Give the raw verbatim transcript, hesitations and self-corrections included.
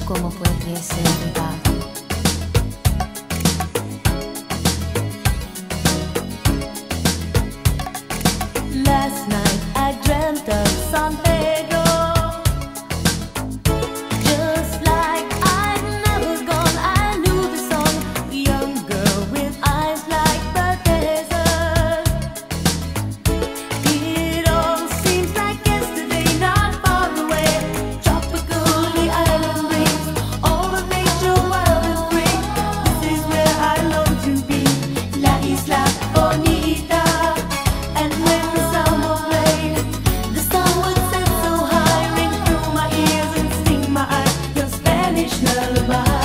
cómo fue que se va. Last night I dreamt of San Pedro, just like I never gone. I knew the song, young girl with eyes like the desert. It all seems like yesterday, not far away. Tropical, the island breeze, all of nature wild and free. This is where I long to be, La Isla Bonita. And when the summer played, the sun would set so high, ring through my ears and sting my eyes, your Spanish lullaby.